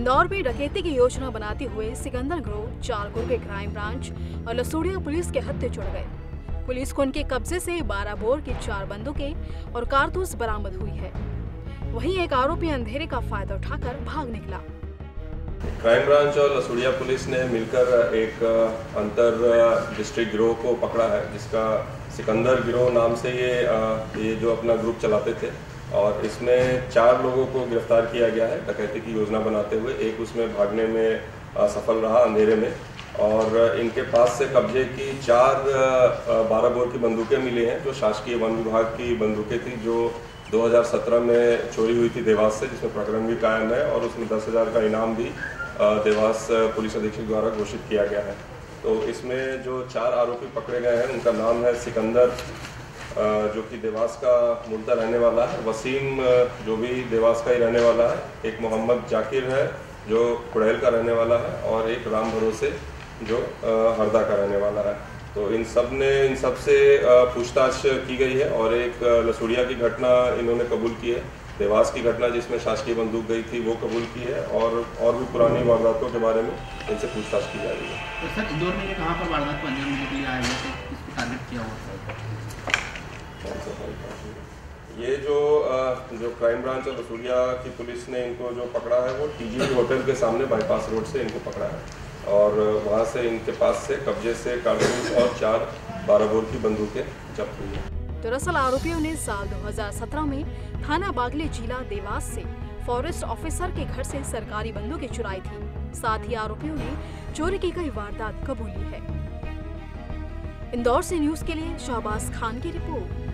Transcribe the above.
इंदौर में डकैती की योजना बनाते हुए सिकंदर गिरोह, 4 गुर्गे क्राइम ब्रांच और लसूड़िया पुलिस के हत्थे चढ़ गए। पुलिस को उनके कब्जे से 12 बोर की 4 बंदूकें और कारतूस बरामद हुई है। वहीं एक आरोपी अंधेरे का फायदा उठाकर भाग निकला। क्राइम ब्रांच और लसूड़िया पुलिस ने मिलकर एक अंतर डिस्ट्रिक्ट गिरोह को पकड़ा है, जिसका सिकंदर गिरोह नाम से ये जो अपना ग्रुप चलाते थे, और इसमें 4 लोगों को गिरफ्तार किया गया है डकैती की योजना बनाते हुए। एक उसमें भागने में सफल रहा अंधेरे में, और इनके पास से कब्जे की 4 12 बोर की बंदूकें मिली हैं, जो शासकीय वन विभाग की बंदूकें थी, जो 2017 में चोरी हुई थी देवास से, जिसमें प्रकरण भी कायम है, और उसमें 10,000 का इनाम भी देवास पुलिस अधीक्षक द्वारा घोषित किया गया है। तो इसमें जो 4 आरोपी पकड़े गए हैं, उनका नाम है सिकंदर, जो कि देवास का मूलतः रहने वाला है, वसीम जो भी देवास का ही रहने वाला है, एक मोहम्मद जाकिर है जो कुड़ैल का रहने वाला है, और एक राम भरोसे जो हरदा का रहने वाला है। तो इन सब से पूछताछ की गई है, और एक लसूड़िया की घटना इन्होंने कबूल की है, देवास की घटना जिसमें शासकीय बंदूक गई थी वो कबूल की है, और भी पुरानी वारदातों के बारे में इनसे पूछताछ की जा रही है। तो सर इंदौर में ये कहाँ पर वारदात को अंजाम देने के लिए आए हुए थे, किसको टारगेट किया हुआ था? ये जो क्राइम ब्रांच और लसूड़िया की पुलिस ने इनको जो पकड़ा है, वो टीजी होटल के सामने बाईपास रोड से इनको पकड़ा है, और वहाँ से इनके पास से कब्जे से कारतूस और 4 12 बोर की बंदूकें जब्त हुई है। दरअसल आरोपियों ने साल 2017 में थाना बागले जिला देवास से फॉरेस्ट ऑफिसर के घर से सरकारी बंदूकें चुराई थी। साथ ही आरोपियों ने चोरी की कई वारदात कबूली है। इंदौर से न्यूज के लिए शहबाज खान की रिपोर्ट।